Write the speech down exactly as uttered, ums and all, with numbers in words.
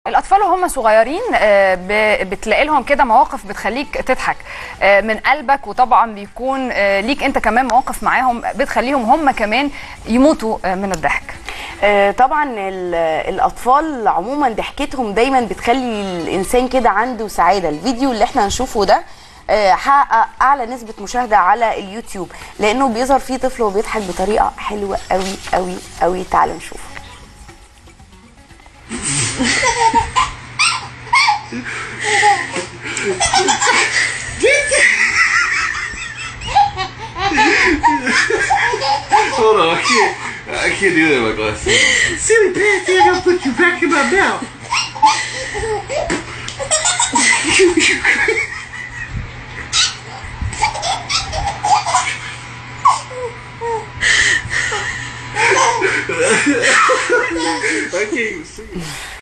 الأطفال وهم صغيرين بتلاقي لهم كده مواقف بتخليك تضحك من قلبك، وطبعا بيكون ليك أنت كمان مواقف معاهم بتخليهم هم كمان يموتوا من الضحك. طبعا الأطفال عموما ضحكتهم دايما بتخلي الإنسان كده عنده سعادة. الفيديو اللي احنا هنشوفه ده حقق أعلى نسبة مشاهدة على اليوتيوب لأنه بيظهر فيه طفل وبيضحك بطريقة حلوة قوي قوي قوي. تعالوا نشوفه. Hold on, I can't, I can't do that with my glasses. Silly pants, I'm gonna put you back in my mouth. I can't even see.